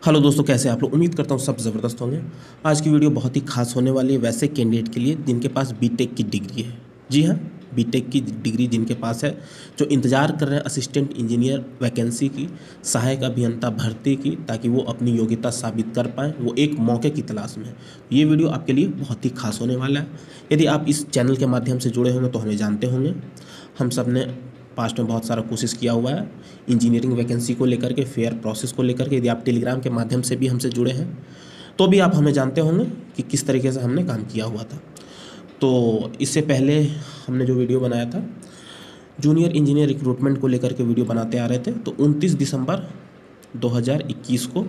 Hello दोस्तों, कैसे हैं आप लोग। उम्मीद करता हूँ सब ज़बरदस्त होंगे। आज की वीडियो बहुत ही खास होने वाली है वैसे कैंडिडेट के लिए जिनके पास बीटेक की डिग्री है। जी हाँ, बीटेक की डिग्री जिनके पास है, जो इंतज़ार कर रहे हैं असिस्टेंट इंजीनियर वैकेंसी की, सहायक अभियंता भर्ती की, ताकि वो अपनी योग्यता साबित कर पाएँ, वो एक मौके की तलाश में है। ये वीडियो आपके लिए बहुत ही खास होने वाला है। यदि आप इस चैनल के माध्यम से जुड़े होंगे तो हमें जानते होंगे, हम सब ने पास्ट में बहुत सारा कोशिश किया हुआ है इंजीनियरिंग वैकेंसी को लेकर के, फेयर प्रोसेस को लेकर के। यदि आप टेलीग्राम के माध्यम से भी हमसे जुड़े हैं तो भी आप हमें जानते होंगे कि किस तरीके से हमने काम किया हुआ था। तो इससे पहले हमने जो वीडियो बनाया था जूनियर इंजीनियर रिक्रूटमेंट को लेकर के वीडियो बनाते आ रहे थे, तो 29 दिसंबर 2021 को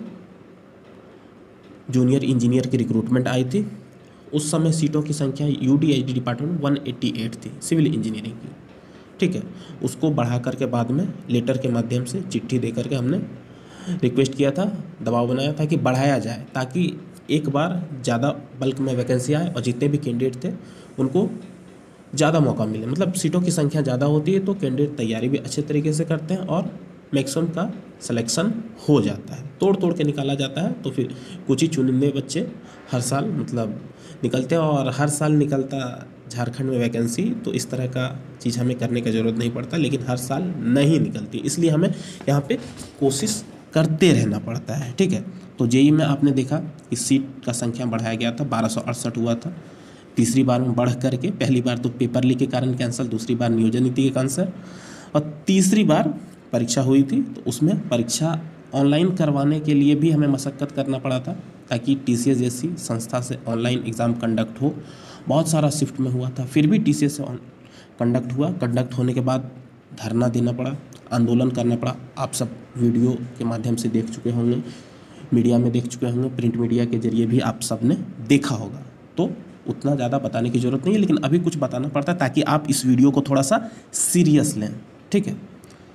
जूनियर इंजीनियर की रिक्रूटमेंट आई थी। उस समय सीटों की संख्या यूडीआईडी डिपार्टमेंट 188 थी सिविल इंजीनियरिंग की। ठीक है, उसको बढ़ा करके बाद में लेटर के माध्यम से चिट्ठी दे करके हमने रिक्वेस्ट किया था, दबाव बनाया था कि बढ़ाया जाए, ताकि एक बार ज़्यादा बल्क में वैकेंसी आए और जितने भी कैंडिडेट थे उनको ज़्यादा मौका मिले। मतलब सीटों की संख्या ज़्यादा होती है तो कैंडिडेट तैयारी भी अच्छे तरीके से करते हैं और मैक्सिमम का सिलेक्शन हो जाता है, तोड़ तोड़ के निकाला जाता है। तो फिर कुछ ही चुनिंदे बच्चे हर साल मतलब निकलते हैं, और हर साल निकलता झारखंड में वैकेंसी, तो इस तरह का चीज़ हमें करने की ज़रूरत नहीं पड़ता, लेकिन हर साल नहीं निकलती, इसलिए हमें यहाँ पे कोशिश करते रहना पड़ता है। ठीक है, तो जेई में आपने देखा कि सीट का संख्या बढ़ाया गया था, 1268 हुआ था। तीसरी बार में बढ़ करके, पहली बार तो पेपर लीक के कारण कैंसिल, दूसरी बार नियोजन नीति के कैंसिल, और तीसरी बार परीक्षा हुई थी तो उसमें परीक्षा ऑनलाइन करवाने के लिए भी हमें मशक्क़त करना पड़ा था, ताकि टीसीएस जैसी संस्था से ऑनलाइन एग्ज़ाम कंडक्ट हो। बहुत सारा शिफ्ट में हुआ था, फिर भी टीसीएस से कंडक्ट हुआ। कंडक्ट होने के बाद धरना देना पड़ा, आंदोलन करना पड़ा। आप सब वीडियो के माध्यम से देख चुके होंगे, मीडिया में देख चुके होंगे, प्रिंट मीडिया के जरिए भी आप सब ने देखा होगा, तो उतना ज़्यादा बताने की ज़रूरत नहीं है, लेकिन अभी कुछ बताना पड़ता है ताकि आप इस वीडियो को थोड़ा सा सीरियस लें। ठीक है,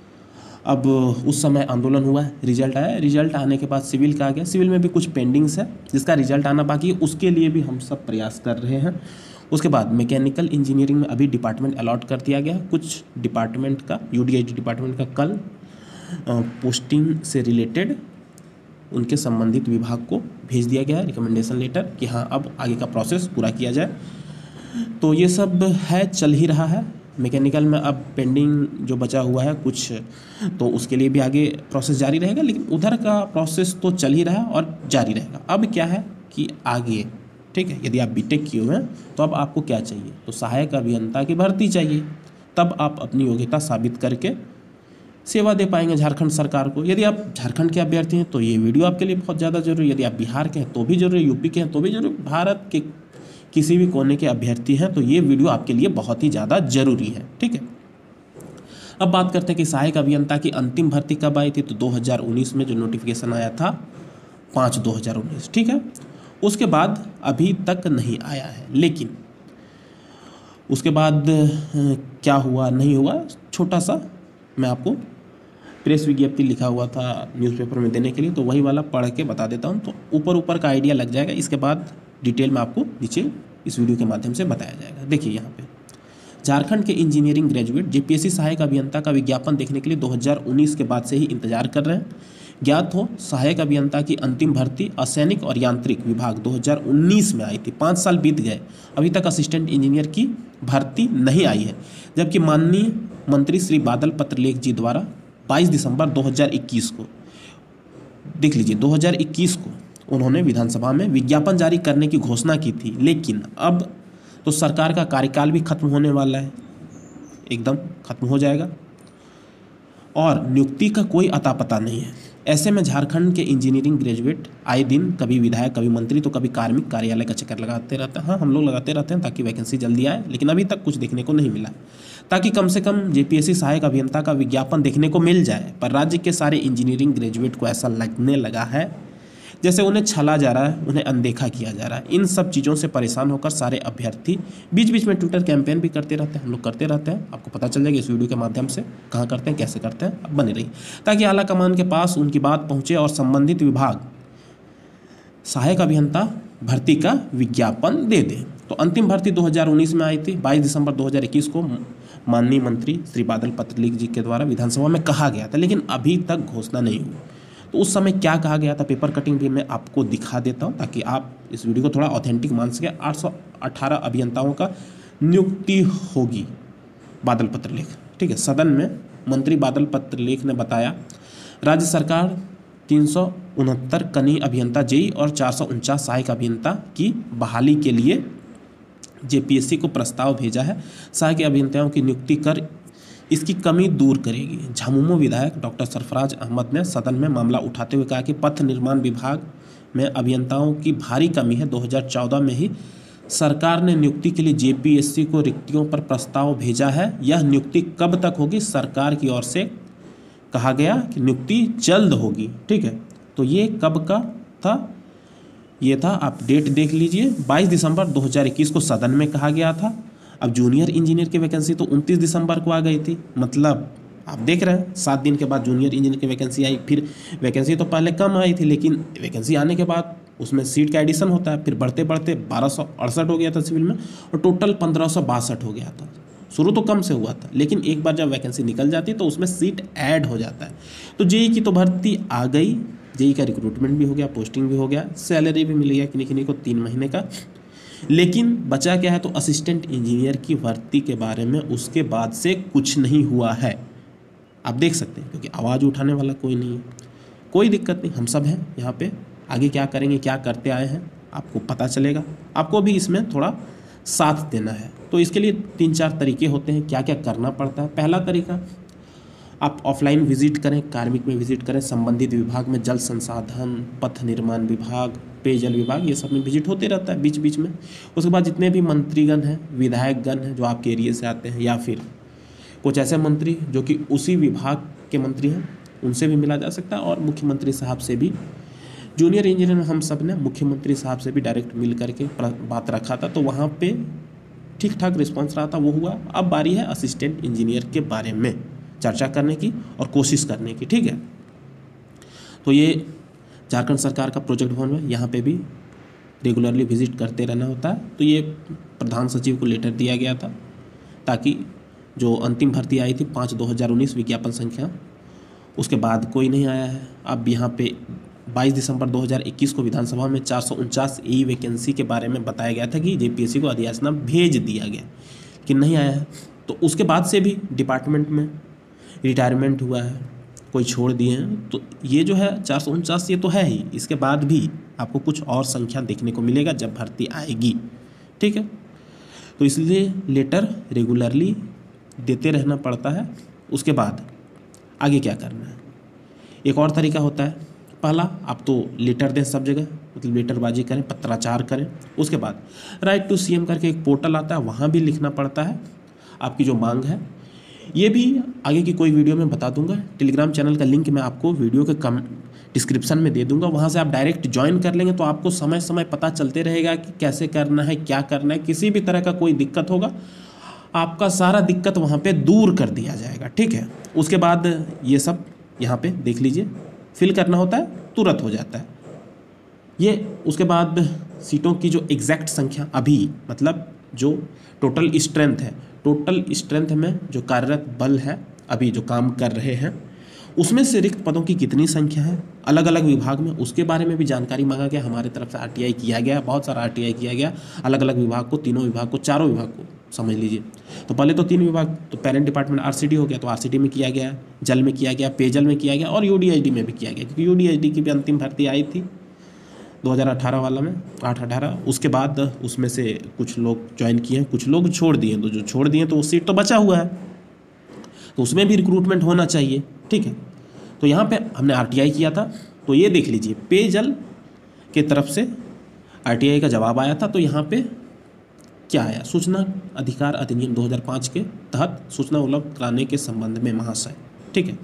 अब उस समय आंदोलन हुआ है, रिजल्ट आया, रिजल्ट आने के बाद सिविल का आ गया। सिविल में भी कुछ पेंडिंग्स है जिसका रिजल्ट आना बाकी है, उसके लिए भी हम सब प्रयास कर रहे हैं। उसके बाद मैकेनिकल इंजीनियरिंग में अभी डिपार्टमेंट अलॉट कर दिया गया, कुछ डिपार्टमेंट का, यूडीआईडी डिपार्टमेंट का कल पोस्टिंग से रिलेटेड उनके संबंधित विभाग को भेज दिया गया है रिकमेंडेशन लेटर कि हाँ अब आगे का प्रोसेस पूरा किया जाए। तो ये सब है, चल ही रहा है। मैकेनिकल में अब पेंडिंग जो बचा हुआ है कुछ, तो उसके लिए भी आगे प्रोसेस जारी रहेगा, लेकिन उधर का प्रोसेस तो चल ही रहा है और जारी रहेगा। अब क्या है कि आगे, ठीक है, यदि आप बीटेक किए हुए हैं तो अब आपको क्या चाहिए, तो सहायक अभियंता की भर्ती चाहिए। तब आप अपनी योग्यता साबित करके सेवा दे पाएंगे झारखंड सरकार को। यदि आप झारखंड के अभ्यर्थी हैं तो ये वीडियो आपके लिए बहुत ज़्यादा जरूरी है। यदि आप बिहार के हैं तो भी जरूरी, यूपी के हैं तो भी जरूरी, भारत के किसी भी कोने के अभ्यर्थी हैं तो ये वीडियो आपके लिए बहुत ही ज़्यादा जरूरी है। ठीक है, अब बात करते हैं कि सहायक अभियंता की अंतिम भर्ती कब आई थी, तो 2019 में जो नोटिफिकेशन आया था 5/2019। ठीक है, उसके बाद अभी तक नहीं आया है, लेकिन उसके बाद क्या हुआ नहीं हुआ, छोटा सा मैं आपको प्रेस विज्ञप्ति लिखा हुआ था न्यूज़पेपर में देने के लिए, तो वही वाला पढ़ के बता देता हूँ, तो ऊपर ऊपर का आइडिया लग जाएगा। इसके बाद डिटेल में आपको नीचे इस वीडियो के माध्यम से बताया जाएगा। देखिए यहाँ पे झारखंड के इंजीनियरिंग ग्रेजुएट जेपीएससी सहायक अभियंता का विज्ञापन देखने के लिए 2019 के बाद से ही इंतजार कर रहे हैं। ज्ञात हो, सहायक अभियंता की अंतिम भर्ती असैनिक और यांत्रिक विभाग 2019 में आई थी। 5 साल बीत गए, अभी तक असिस्टेंट इंजीनियर की भर्ती नहीं आई है, जबकि माननीय मंत्री श्री बादल पत्रलेख जी द्वारा 22 दिसंबर 2021 को, देख लीजिए 2021 को उन्होंने विधानसभा में विज्ञापन जारी करने की घोषणा की थी। लेकिन अब तो सरकार का कार्यकाल भी खत्म होने वाला है, एकदम खत्म हो जाएगा, और नियुक्ति का कोई अता पता नहीं है। ऐसे में झारखंड के इंजीनियरिंग ग्रेजुएट आए दिन कभी विधायक, कभी मंत्री, तो कभी कार्मिक कार्यालय का चक्कर लगाते रहते हैं। हाँ, हम लोग लगाते रहते हैं ताकि वैकेंसी जल्दी आए, लेकिन अभी तक कुछ देखने को नहीं मिला, ताकि कम से कम जेपीएससी सहायक अभियंता का विज्ञापन देखने को मिल जाए। पर राज्य के सारे इंजीनियरिंग ग्रेजुएट को ऐसा लगने लगा है जैसे उन्हें छला जा रहा है, उन्हें अनदेखा किया जा रहा है। इन सब चीज़ों से परेशान होकर सारे अभ्यर्थी बीच बीच में ट्विटर कैंपेन भी करते रहते हैं, हम लोग करते रहते हैं, आपको पता चल जाएगा इस वीडियो के माध्यम से कहाँ करते हैं, कैसे करते हैं। अब बने रही, ताकि आला कमान के पास उनकी बात पहुँचे और संबंधित विभाग सहायक अभियंता भर्ती का विज्ञापन दे दे। तो अंतिम भर्ती 2019 में आई थी। 22 दिसंबर 2021 को माननीय मंत्री श्री बादल पत्रलेख जी के द्वारा विधानसभा में कहा गया था, लेकिन अभी तक घोषणा नहीं हुई। तो उस समय क्या कहा गया था, पेपर कटिंग भी मैं आपको दिखा देता हूँ ताकि आप इस वीडियो को थोड़ा ऑथेंटिक मान सके। 818 अभियंताओं का नियुक्ति होगी, बादल पत्रलेख, ठीक है। सदन में मंत्री बादल पत्रलेख ने बताया राज्य सरकार 369 कनीय अभियंता जेई और 449 सहायक अभियंता की बहाली के लिए जेपीएससी को प्रस्ताव भेजा है। सहायक अभियंताओं की नियुक्ति कर इसकी कमी दूर करेगी। झामुमो विधायक डॉक्टर सरफराज अहमद ने सदन में मामला उठाते हुए कहा कि पथ निर्माण विभाग में अभियंताओं की भारी कमी है। 2014 में ही सरकार ने नियुक्ति के लिए जेपीएससी को रिक्तियों पर प्रस्ताव भेजा है। यह नियुक्ति कब तक होगी, सरकार की ओर से कहा गया कि नियुक्ति जल्द होगी, ठीक है। तो ये कब का था, ये था, आप डेट देख लीजिए, 22 दिसंबर 2021 को सदन में कहा गया था। अब जूनियर इंजीनियर की वैकेंसी तो 29 दिसंबर को आ गई थी, मतलब आप देख रहे हैं 7 दिन के बाद जूनियर इंजीनियर की वैकेंसी आई। फिर वैकेंसी तो पहले कम आई थी, लेकिन वैकेंसी आने के बाद उसमें सीट का एडिशन होता है, फिर बढ़ते बढ़ते 1268 हो गया था सिविल में और टोटल 1562 हो गया था। शुरू तो कम से हुआ था, लेकिन एक बार जब वैकेंसी निकल जाती है तो उसमें सीट ऐड हो जाता है। तो जेई की तो भर्ती आ गई, जेई का रिक्रूटमेंट भी हो गया, पोस्टिंग भी हो गया, सैलरी भी मिल गया किन्हीं किन्हीं को 3 महीने का। लेकिन बचा क्या है, तो असिस्टेंट इंजीनियर की भर्ती के बारे में उसके बाद से कुछ नहीं हुआ है। आप देख सकते हैं, क्योंकि आवाज़ उठाने वाला कोई नहीं है। कोई दिक्कत नहीं, हम सब हैं यहाँ पे। आगे क्या करेंगे, क्या करते आए हैं, आपको पता चलेगा। आपको भी इसमें थोड़ा साथ देना है। तो इसके लिए 3-4 तरीके होते हैं, क्या क्या करना पड़ता है। पहला तरीका, आप ऑफलाइन विजिट करें, कार्मिक में विजिट करें, संबंधित विभाग में जल संसाधन, पथ निर्माण विभाग, पेयजल विभाग, ये सब में विजिट होते रहता है बीच बीच में। उसके बाद जितने भी मंत्रीगण हैं, विधायकगण हैं जो आपके एरिया से आते हैं, या फिर कुछ ऐसे मंत्री जो कि उसी विभाग के मंत्री हैं, उनसे भी मिला जा सकता है। और मुख्यमंत्री साहब से भी, जूनियर इंजीनियर में हम सब ने मुख्यमंत्री साहब से भी डायरेक्ट मिल करके बात रखा था, तो वहाँ पे ठीक ठाक रिस्पॉन्स रहा था, वो हुआ। अब बारी है असिस्टेंट इंजीनियर के बारे में चर्चा करने की और कोशिश करने की, ठीक है। तो ये झारखंड सरकार का प्रोजेक्ट भवन है, यहाँ पे भी रेगुलरली विजिट करते रहना होता है। तो ये प्रधान सचिव को लेटर दिया गया था ताकि जो अंतिम भर्ती आई थी 5/2019 विज्ञापन संख्या, उसके बाद कोई नहीं आया है। अब यहाँ पे 22 दिसंबर 2021 को विधानसभा में 449 ई वैकेंसी के बारे में बताया गया था कि जेपीएससी को अधियाचना भेज दिया गया, लेकिन नहीं आया है। तो उसके बाद से भी डिपार्टमेंट में रिटायरमेंट हुआ है, कोई छोड़ दिए हैं। तो ये जो है 449 ये तो है ही, इसके बाद भी आपको कुछ और संख्या देखने को मिलेगा जब भर्ती आएगी, ठीक है। तो इसलिए लेटर रेगुलरली देते रहना पड़ता है। उसके बाद आगे क्या करना है, एक और तरीका होता है। पहला, आप तो लेटर दें सब जगह, मतलब लेटरबाजी करें, पत्राचार करें। उसके बाद राइट टू सीएम करके एक पोर्टल आता है, वहाँ भी लिखना पड़ता है आपकी जो मांग है। ये भी आगे की कोई वीडियो में बता दूंगा। टेलीग्राम चैनल का लिंक मैं आपको वीडियो के डिस्क्रिप्शन में दे दूंगा, वहाँ से आप डायरेक्ट ज्वाइन कर लेंगे तो आपको समय समय पता चलते रहेगा कि कैसे करना है, क्या करना है। किसी भी तरह का कोई दिक्कत होगा, आपका सारा दिक्कत वहाँ पे दूर कर दिया जाएगा, ठीक है। उसके बाद ये सब यहाँ पे देख लीजिए, फिल करना होता है, तुरंत हो जाता है ये। उसके बाद सीटों की जो एग्जैक्ट संख्या अभी, मतलब जो टोटल स्ट्रेंथ में जो कार्यरत बल है अभी जो काम कर रहे हैं, उसमें से रिक्त पदों की कितनी संख्या है अलग अलग विभाग में, उसके बारे में भी जानकारी मांगा गया। हमारे तरफ से आरटीआई किया गया, बहुत सारा आरटीआई किया गया अलग अलग विभाग को, तीनों विभाग को, चारों विभाग को समझ लीजिए। तो पहले तो 3 विभाग, तो पेरेंट डिपार्टमेंट आरसीडी हो गया, तो आरसीडी में किया गया, जल में किया गया, पेयजल में किया गया और यूडीएचडी में भी किया गया, क्योंकि यूडीएचडी की भी अंतिम भर्ती आई थी 2018 वाला में 8/18। उसके बाद उसमें से कुछ लोग ज्वाइन किए हैं, कुछ लोग छोड़ दिए। तो जो छोड़ दिए तो वो सीट तो बचा हुआ है, तो उसमें भी रिक्रूटमेंट होना चाहिए, ठीक है। तो यहाँ पे हमने आरटीआई किया था, तो ये देख लीजिए पेयजल के तरफ से आरटीआई का जवाब आया था। तो यहाँ पे क्या आया, सूचना अधिकार अधिनियम 2005 के तहत सूचना उपलब्ध कराने के संबंध में महाशय, ठीक है।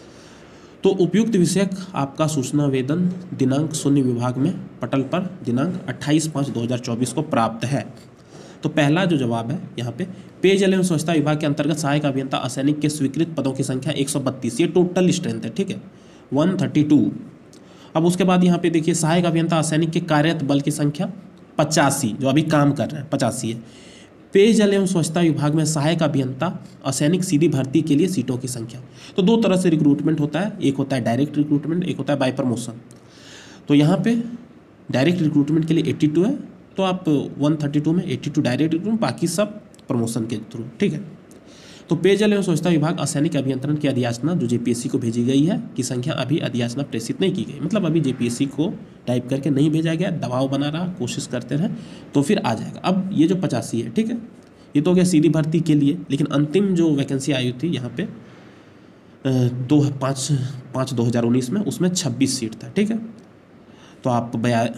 तो उपयुक्त विषयक आपका सूचना वेदन दिनांक 0 विभाग में पटल पर दिनांक 28/5/2024 को प्राप्त है। तो पहला जो जवाब है यहाँ पे, पेयजल एवं स्वच्छता विभाग के अंतर्गत सहायक अभियंता असैनिक के स्वीकृत पदों की संख्या 132, ये टोटल स्ट्रेंथ है, ठीक है, 132। अब उसके बाद यहाँ पे देखिए सहायक अभियंता असैनिक के कार्यरत बल की संख्या 85, जो अभी काम कर रहे हैं 85 है। पेयजल एवं स्वच्छता विभाग में सहायक अभियंता असैनिक सीधी भर्ती के लिए सीटों की संख्या। तो दो तरह से रिक्रूटमेंट होता है, एक होता है डायरेक्ट रिक्रूटमेंट, एक होता है बाय प्रमोशन। तो यहाँ पे डायरेक्ट रिक्रूटमेंट के लिए 82 है, तो आप 132 में 82 डायरेक्ट रिक्रूटमेंट, बाकी सब प्रमोशन के थ्रू, ठीक है। तो पेयजल एवं स्वच्छता विभाग असैनिक अभियंत्रण की अधियाचना जो जेपीएससी को भेजी गई है की संख्या अभी अधियाचना प्रेषित नहीं की गई, मतलब अभी जेपीएससी को टाइप करके नहीं भेजा गया, दबाव बना रहा, कोशिश करते रहे तो फिर आ जाएगा। अब ये जो 85 है, ठीक है, ये तो हो गया सीधी भर्ती के लिए, लेकिन अंतिम जो वैकेंसी आई थी यहाँ पे 5/5/2019 में, उसमें 26 सीट था, ठीक है। तो आप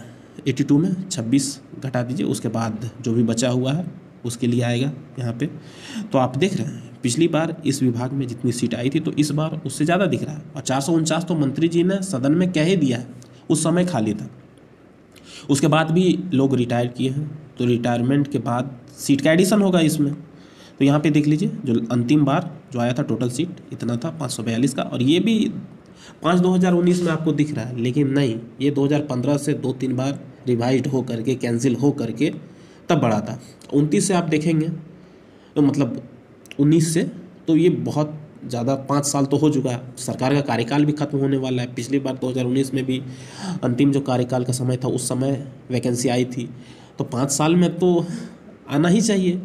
82 में 26 घटा दीजिए, उसके बाद जो भी बचा हुआ है उसके लिए आएगा यहाँ पे। तो आप देख रहे हैं पिछली बार इस विभाग में जितनी सीट आई थी तो इस बार उससे ज़्यादा दिख रहा है, और 449 तो मंत्री जी ने सदन में कह ही दिया है, उस समय खाली था। उसके बाद भी लोग रिटायर किए हैं, तो रिटायरमेंट के बाद सीट का एडिशन होगा इसमें। तो यहाँ पे देख लीजिए जो अंतिम बार जो आया था टोटल सीट इतना था 542 का, और ये भी 5/2019 में आपको दिख रहा है, लेकिन नहीं, ये 2015 से 2-3 बार रिवाइज्ड हो करके कैंसिल हो करके तब बढ़ा था। 29 से आप देखेंगे तो मतलब 19 से, तो ये बहुत ज़्यादा 5 साल तो हो चुका है, सरकार का कार्यकाल भी खत्म होने वाला है। पिछली बार 2019 में भी अंतिम जो कार्यकाल का समय था उस समय वैकेंसी आई थी, तो 5 साल में तो आना ही चाहिए,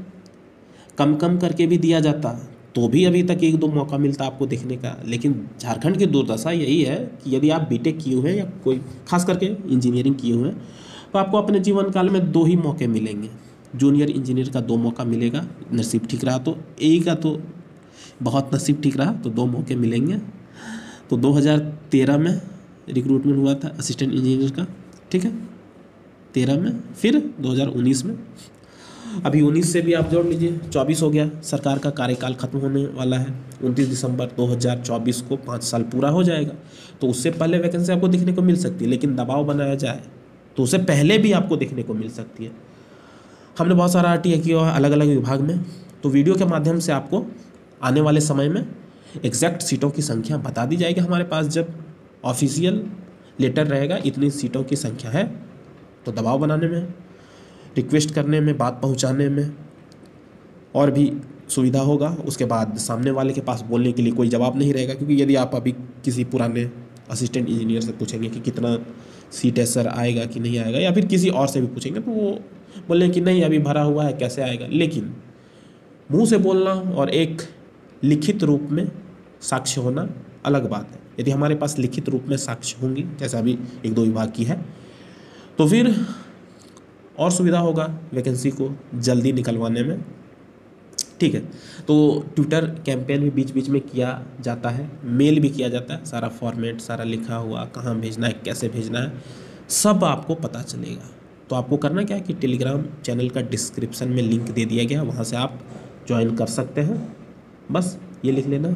कम कम करके भी दिया जाता तो भी अभी तक 1-2 मौका मिलता आपको देखने का। लेकिन झारखंड की दुर्दशा यही है कि यदि आप बीटेक किए हुए हैं या कोई खास करके इंजीनियरिंग किए हुए हैं तो आपको अपने जीवन काल में 2 ही मौके मिलेंगे। जूनियर इंजीनियर का 2 मौका मिलेगा, नसीब ठीक रहा तो, ए का तो बहुत नसीब ठीक रहा तो 2 मौके मिलेंगे। तो 2013 में रिक्रूटमेंट हुआ था असिस्टेंट इंजीनियर का, ठीक है, 13 में, फिर 2019 में, अभी 19 से भी आप जोड़ लीजिए 24 हो गया। सरकार का कार्यकाल खत्म होने वाला है 29 दिसंबर 2024 को, 5 साल पूरा हो जाएगा। तो उससे पहले वैकेंसी आपको देखने को मिल सकती है, लेकिन दबाव बनाया जाए तो उससे पहले भी आपको देखने को मिल सकती है। हमने बहुत सारा आरटीआई किया है अलग अलग विभाग में, तो वीडियो के माध्यम से आपको आने वाले समय में एग्जैक्ट सीटों की संख्या बता दी जाएगी हमारे पास। जब ऑफिशियल लेटर रहेगा इतनी सीटों की संख्या है, तो दबाव बनाने में, रिक्वेस्ट करने में, बात पहुंचाने में और भी सुविधा होगा। उसके बाद सामने वाले के पास बोलने के लिए कोई जवाब नहीं रहेगा, क्योंकि यदि आप अभी किसी पुराने असिस्टेंट इंजीनियर से पूछेंगे कि कितना सीट है सर, आएगा कि नहीं आएगा, या फिर किसी और से भी पूछेंगे तो वो बोलें कि नहीं अभी भरा हुआ है, कैसे आएगा। लेकिन मुंह से बोलना और एक लिखित रूप में साक्ष्य होना अलग बात है। यदि हमारे पास लिखित रूप में साक्ष्य होंगी, जैसा अभी 1-2 विभाग की है, तो फिर और सुविधा होगा वैकेंसी को जल्दी निकलवाने में, ठीक है। तो ट्विटर कैंपेन भी बीच बीच में किया जाता है, मेल भी किया जाता है, सारा फॉर्मेट सारा लिखा हुआ, कहाँ भेजना है, कैसे भेजना है, सब आपको पता चलेगा। तो आपको करना क्या है कि टेलीग्राम चैनल का डिस्क्रिप्शन में लिंक दे दिया गया, वहाँ से आप ज्वाइन कर सकते हैं। बस ये लिख लेना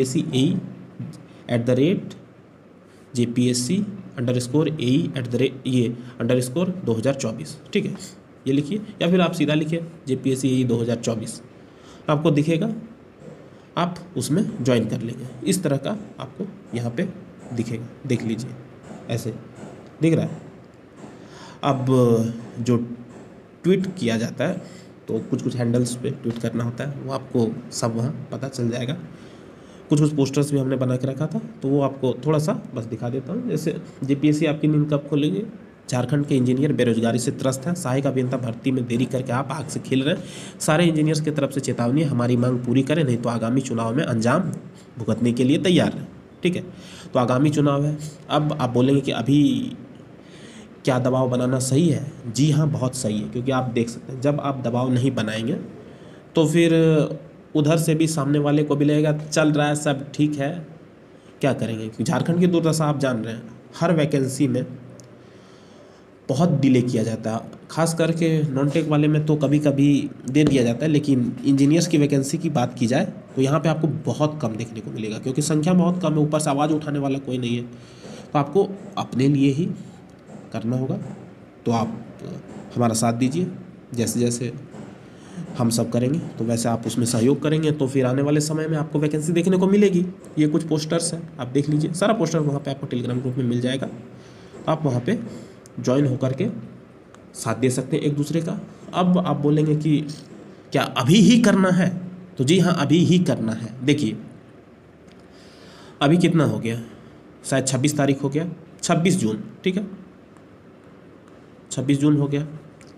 JPSC_AE_AE_2024, ठीक है, ये लिखिए, या फिर आप सीधा लिखिए JPSC AE 2024, आपको दिखेगा, आप उसमें ज्वाइन कर लेंगे। इस तरह का आपको यहाँ पे दिखेगा, देख लीजिए, ऐसे दिख रहा है। अब जो ट्वीट किया जाता है तो कुछ कुछ हैंडल्स पे ट्वीट करना होता है, वो आपको सब वहाँ पता चल जाएगा। कुछ कुछ पोस्टर्स भी हमने बना के रखा था, तो वो आपको थोड़ा सा बस दिखा देता हूँ। जैसे जेपीएससी आपकी नींद कब खोलेगी, झारखंड के इंजीनियर बेरोजगारी से त्रस्त हैं, सहायक अभियंता भर्ती में देरी करके आप आग से खेल रहे हैं। सारे इंजीनियर्स की तरफ से चेतावनी है, हमारी मांग पूरी करें, नहीं तो आगामी चुनाव में अंजाम भुगतने के लिए तैयार हैं, ठीक है। तो आगामी चुनाव है, अब आप बोलेंगे कि अभी क्या दबाव बनाना सही है? जी हाँ, बहुत सही है, क्योंकि आप देख सकते हैं जब आप दबाव नहीं बनाएंगे तो फिर उधर से भी सामने वाले को भी लगेगा चल रहा है सब ठीक है, क्या करेंगे। क्योंकि झारखंड की दुर्दशा आप जान रहे हैं, हर वैकेंसी में बहुत डिले किया जाता है, खास करके नॉन टेक वाले में तो कभी कभी दे दिया जाता है, लेकिन इंजीनियर्स की वैकेंसी की बात की जाए तो यहाँ पे आपको बहुत कम देखने को मिलेगा, क्योंकि संख्या बहुत कम है, ऊपर से आवाज़ उठाने वाला कोई नहीं है। तो आपको अपने लिए ही करना होगा, तो आप हमारा साथ दीजिए, जैसे जैसे हम सब करेंगे तो वैसे आप उसमें सहयोग करेंगे, तो फिर आने वाले समय में आपको वैकेंसी देखने को मिलेगी। ये कुछ पोस्टर्स हैं, आप देख लीजिए, सारा पोस्टर वहाँ पे आपको टेलीग्राम ग्रुप में मिल जाएगा, आप वहाँ पे ज्वाइन होकर के साथ दे सकते हैं एक दूसरे का। अब आप बोलेंगे कि क्या अभी ही करना है? तो जी हाँ, अभी ही करना है। देखिए अभी कितना हो गया, शायद 26 तारीख हो गया, 26 जून, ठीक है 26 जून हो गया।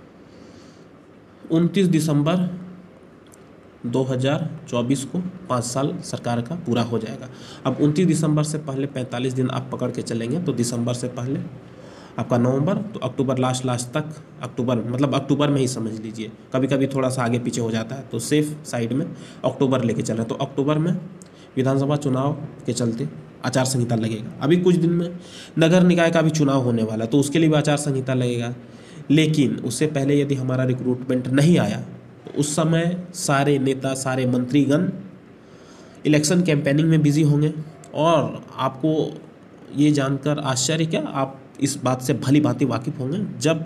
29 दिसंबर 2024 को 5 साल सरकार का पूरा हो जाएगा। अब 29 दिसंबर से पहले 45 दिन आप पकड़ के चलेंगे तो दिसंबर से पहले आपका नवंबर, तो अक्टूबर लास्ट तक, अक्टूबर मतलब अक्टूबर में ही समझ लीजिए, कभी कभी थोड़ा सा आगे पीछे हो जाता है तो सेफ साइड में अक्टूबर लेके चल रहे हैं। तो अक्टूबर में विधानसभा चुनाव के चलते आचार संहिता लगेगा। अभी कुछ दिन में नगर निकाय का भी चुनाव होने वाला है तो उसके लिए भी आचार संहिता लगेगा। लेकिन उससे पहले यदि हमारा रिक्रूटमेंट नहीं आया तो उस समय सारे नेता, सारे मंत्रीगण इलेक्शन कैंपेनिंग में बिजी होंगे। और आपको ये जानकर आश्चर्य क्या, आप इस बात से भली भांति वाकिफ होंगे, जब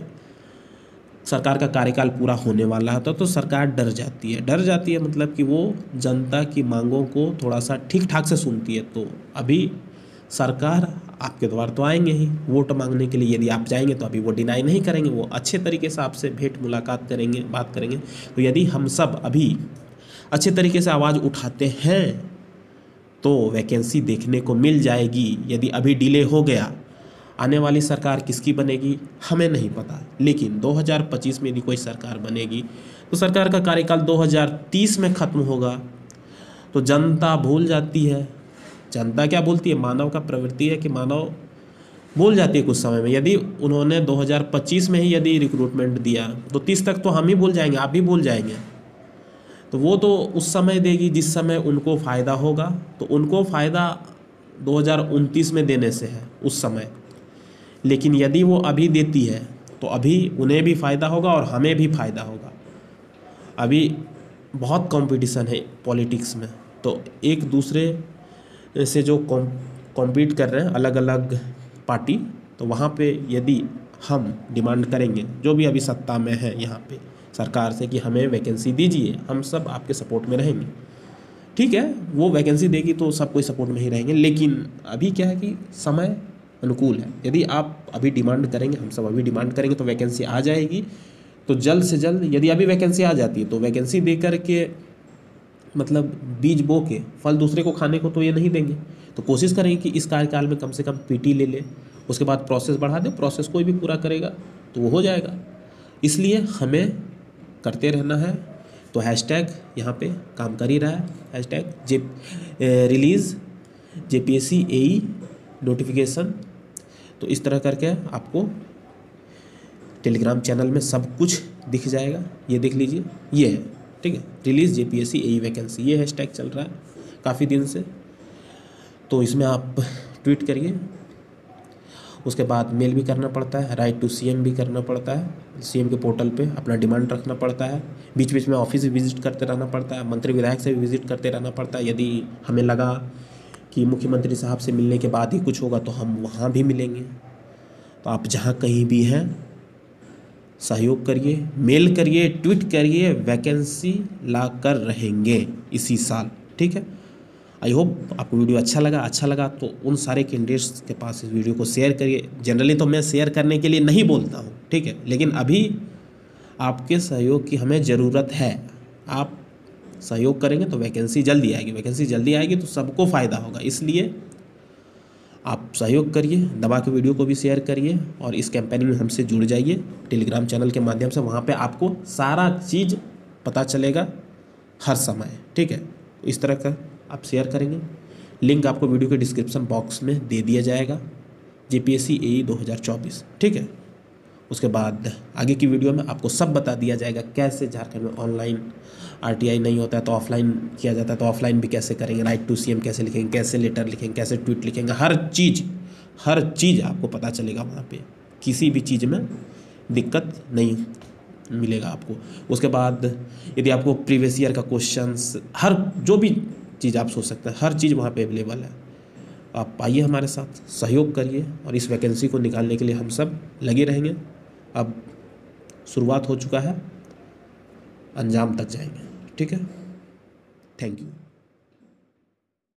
सरकार का कार्यकाल पूरा होने वाला होता तो सरकार डर जाती है मतलब कि वो जनता की मांगों को थोड़ा सा ठीक ठाक से सुनती है। तो अभी सरकार आपके द्वार तो आएंगे ही वोट मांगने के लिए, यदि आप जाएंगे तो अभी वो डिनाई नहीं करेंगे, वो अच्छे तरीके से आपसे भेंट मुलाकात करेंगे, बात करेंगे। तो यदि हम सब अभी अच्छे तरीके से आवाज़ उठाते हैं तो वैकेंसी देखने को मिल जाएगी। यदि अभी डिले हो गया, आने वाली सरकार किसकी बनेगी हमें नहीं पता, लेकिन 2025 में यदि कोई सरकार बनेगी तो सरकार का कार्यकाल 2030 में ख़त्म होगा। तो जनता भूल जाती है, जनता क्या बोलती है, मानव का प्रवृत्ति है कि मानव भूल जाती है कुछ समय में। यदि उन्होंने 2025 में ही यदि रिक्रूटमेंट दिया तो 30 तक तो हम ही भूल जाएंगे, आप भी भूल जाएंगे। तो वो तो उस समय देगी जिस समय उनको फ़ायदा होगा। तो उनको फ़ायदा 2029 में देने से है उस समय, लेकिन यदि वो अभी देती है तो अभी उन्हें भी फ़ायदा होगा और हमें भी फ़ायदा होगा। अभी बहुत कंपटीशन है पॉलिटिक्स में, तो एक दूसरे से जो कॉम्पीट कर रहे हैं अलग अलग पार्टी, तो वहाँ पे यदि हम डिमांड करेंगे जो भी अभी सत्ता में है यहाँ पे सरकार से कि हमें वैकेंसी दीजिए, हम सब आपके सपोर्ट में रहेंगे, ठीक है वो वैकेंसी देगी तो सब कोई सपोर्ट में ही रहेंगे। लेकिन अभी क्या है कि समय अनुकूल है, यदि आप अभी डिमांड करेंगे, हम सब अभी डिमांड करेंगे तो वैकेंसी आ जाएगी। तो जल्द से जल्द यदि अभी वैकेंसी आ जाती है तो वैकेंसी दे कर के मतलब बीज बो के फल दूसरे को खाने को तो ये नहीं देंगे। तो कोशिश करेंगे कि इस कार्यकाल में कम से कम पीटी ले ले, उसके बाद प्रोसेस बढ़ा दे, प्रोसेस कोई भी पूरा करेगा तो वो हो जाएगा। इसलिए हमें करते रहना है। तो हैशटैग यहाँ पे काम कर ही रहा है, hashtag release JPSC AE notification. तो इस तरह करके आपको टेलीग्राम चैनल में सब कुछ दिख जाएगा, ये देख लीजिए, ये है ठीक है, रिलीज़ JPSC AE वैकेंसी, ये हैशटैग चल रहा है काफ़ी दिन से। तो इसमें आप ट्वीट करिए, उसके बाद मेल भी करना पड़ता है, राइट टू CM भी करना पड़ता है, CM के पोर्टल पे अपना डिमांड रखना पड़ता है, बीच बीच में ऑफिस भी विजिट करते रहना पड़ता है, मंत्री विधायक से भी विजिट करते रहना पड़ता है। यदि हमें लगा कि मुख्यमंत्री साहब से मिलने के बाद ही कुछ होगा तो हम वहाँ भी मिलेंगे। तो आप जहाँ कहीं भी हैं सहयोग करिए, मेल करिए, ट्वीट करिए, वैकेंसी ला कर रहेंगे इसी साल, ठीक है। आई होप आपको वीडियो अच्छा लगा तो उन सारे कैंडिडेट्स के पास इस वीडियो को शेयर करिए। जनरली तो मैं शेयर करने के लिए नहीं बोलता हूँ, ठीक है, लेकिन अभी आपके सहयोग की हमें ज़रूरत है। आप सहयोग करेंगे तो वैकेंसी जल्दी आएगी तो सबको फ़ायदा होगा। इसलिए आप सहयोग करिए, दबा के वीडियो को भी शेयर करिए और इस कैंपेनिंग में हमसे जुड़ जाइए टेलीग्राम चैनल के माध्यम से। वहाँ पे आपको सारा चीज़ पता चलेगा हर समय, ठीक है। इस तरह का आप शेयर करेंगे, लिंक आपको वीडियो के डिस्क्रिप्शन बॉक्स में दे दिया जाएगा, JPSC AE 2024, ठीक है। उसके बाद आगे की वीडियो में आपको सब बता दिया जाएगा कैसे झारखंड में ऑनलाइन RTI नहीं होता है तो ऑफलाइन किया जाता है, तो ऑफलाइन भी कैसे करेंगे, राइट टू CM कैसे लिखेंगे, कैसे लेटर लिखेंगे, कैसे ट्वीट लिखेंगे, हर चीज़ आपको पता चलेगा वहाँ पे। किसी भी चीज़ में दिक्कत नहीं मिलेगा आपको। उसके बाद यदि आपको प्रीवियस ईयर का क्वेश्चंस, हर जो भी चीज़ आप सोच सकते हैं, हर चीज़ वहाँ पे अवेलेबल है। आप आइए हमारे साथ, सहयोग करिए और इस वैकेंसी को निकालने के लिए हम सब लगे रहेंगे। अब शुरुआत हो चुका है, अंजाम तक जाएंगे, ठीक है। Thank you.